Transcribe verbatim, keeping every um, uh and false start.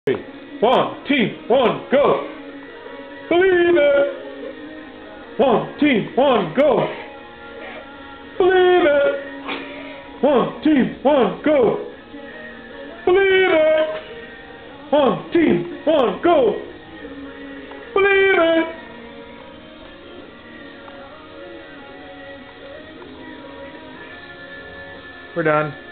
One, team, one, go. Believe it. One, team, one, go. Believe it. One, team, one, go. Believe it. One, team, one, go. Believe it. We're done.